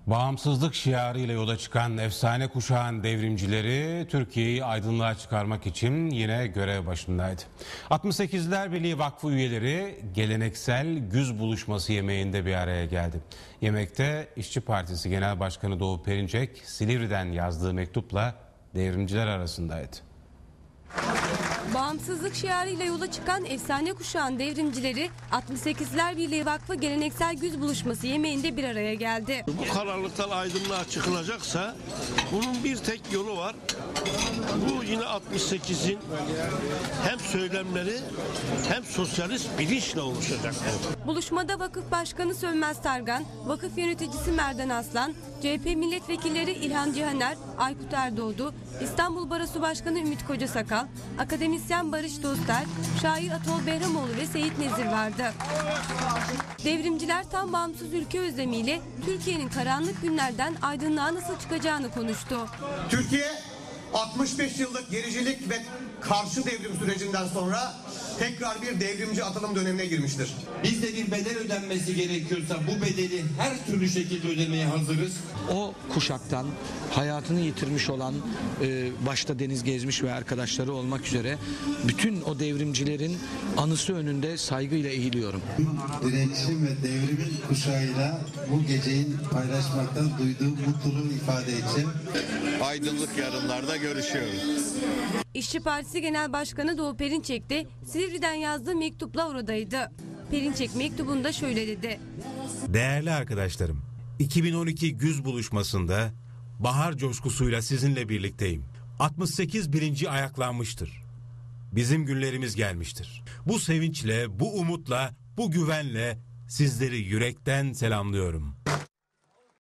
Bağımsızlık şiarıyla yola çıkan efsane kuşağın devrimcileri Türkiye'yi aydınlığa çıkarmak için yine görev başındaydı. 68'ler Birliği Vakfı üyeleri geleneksel güz buluşması yemeğinde bir araya geldi. Yemekte İşçi Partisi Genel Başkanı Doğu Perinçek, Silivri'den yazdığı mektupla devrimciler arasındaydı. Bağımsızlık şiarıyla yola çıkan efsane kuşağın devrimcileri 68'ler Birliği Vakfı geleneksel güz buluşması yemeğinde bir araya geldi. Bu karanlıktan aydınlığa çıkılacaksa bunun bir tek yolu var. Bu yine 68'in hem söylemleri hem sosyalist bilinçle oluşacak. Buluşmada vakıf başkanı Sönmez Targan, vakıf yöneticisi Merdan Aslan, CHP milletvekilleri İlhan Cihaner, Aykut Erdoğdu, İstanbul Barosu Başkanı Ümit Kocasakal, akademisyen Barış Doster, şair Atol Behramoğlu ve Seyit Nezir vardı. Devrimciler tam bağımsız ülke özlemiyle Türkiye'nin karanlık günlerden aydınlığa nasıl çıkacağını konuştu. Türkiye 65 yıllık gericilik ve karşı devrim sürecinden sonra tekrar bir devrimci atılım dönemine girmiştir. Biz de bir bedel ödenmesi gerekiyorsa bu bedeli her türlü şekilde ödemeye hazırız. O kuşaktan hayatını yitirmiş olan başta Deniz Gezmiş ve arkadaşları olmak üzere bütün o devrimcilerin anısı önünde saygıyla eğiliyorum. Direnişin ve devrimin kuşağıyla bu geceyi paylaşmaktan duyduğum mutluluğu ifade edeceğim. Aydınlık yarınlarda görüşüyoruz. İşçi Partisi Genel Başkanı Doğu Perinçek de Silivri'den yazdığı mektupla oradaydı. Perinçek mektubunda şöyle dedi. Değerli arkadaşlarım, 2012 güz buluşmasında bahar coşkusuyla sizinle birlikteyim. 68 birinci ayaklanmıştır. Bizim günlerimiz gelmiştir. Bu sevinçle, bu umutla, bu güvenle sizleri yürekten selamlıyorum.